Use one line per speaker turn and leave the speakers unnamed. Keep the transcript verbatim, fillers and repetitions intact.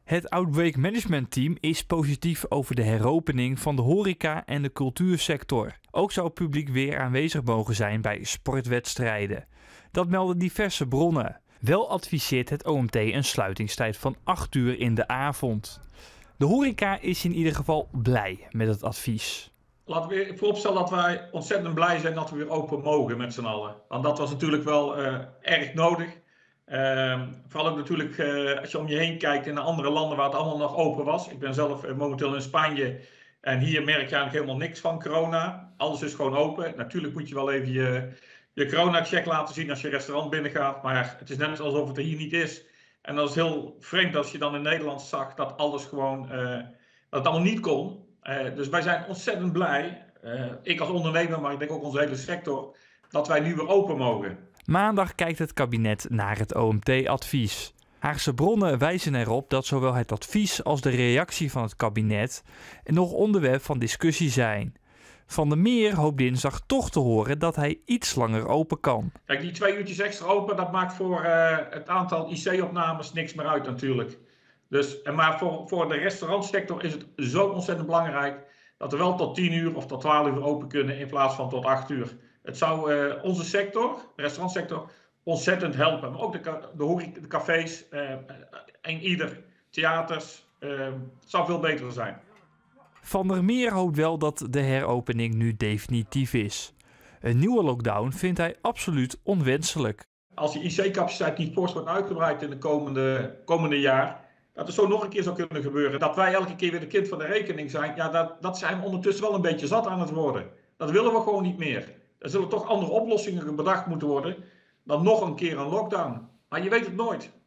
Het Outbreak Management Team is positief over de heropening van de horeca en de cultuursector. Ook zou het publiek weer aanwezig mogen zijn bij sportwedstrijden. Dat melden diverse bronnen. Wel adviseert het O M T een sluitingstijd van acht uur in de avond. De horeca is in ieder geval blij met het advies.
Laten we vooropstellen dat wij ontzettend blij zijn dat we weer open mogen met z'n allen. Want dat was natuurlijk wel uh, erg nodig. Uh, vooral ook natuurlijk uh, als je om je heen kijkt in de andere landen waar het allemaal nog open was. Ik ben zelf uh, momenteel in Spanje en hier merk je eigenlijk helemaal niks van corona. Alles is gewoon open. Natuurlijk moet je wel even je, je corona-check laten zien als je restaurant binnengaat. Maar het is net alsof het er hier niet is. En dat is heel vreemd als je dan in Nederland zag dat alles gewoon, uh, dat het allemaal niet kon. Uh, dus wij zijn ontzettend blij, uh, ik als ondernemer, maar ik denk ook onze hele sector, dat wij nu weer open mogen.
Maandag kijkt het kabinet naar het O M T-advies. Haagse bronnen wijzen erop dat zowel het advies als de reactie van het kabinet nog onderwerp van discussie zijn. Van der Meer hoopt dinsdag toch te horen dat hij iets langer open kan.
Kijk, die twee uurtjes extra open, dat maakt voor uh, het aantal I C-opnames niks meer uit natuurlijk. Dus, maar voor, voor de restaurantsector is het zo ontzettend belangrijk dat we wel tot tien uur of tot twaalf uur open kunnen in plaats van tot acht uur. Het zou uh, onze sector, de restaurantsector, ontzettend helpen. Maar ook de, de, horeca, de cafés uh, en ieder, theaters, uh, het zou veel beter zijn.
Van der Meer hoopt wel dat de heropening nu definitief is. Een nieuwe lockdown vindt hij absoluut onwenselijk.
Als die I C-capaciteit niet fors wordt uitgebreid in de komende, komende jaar, dat het zo nog een keer zou kunnen gebeuren. Dat wij elke keer weer de kind van de rekening zijn, ja, dat, dat zijn we ondertussen wel een beetje zat aan het worden. Dat willen we gewoon niet meer. Er zullen toch andere oplossingen bedacht moeten worden dan nog een keer een lockdown. Maar je weet het nooit.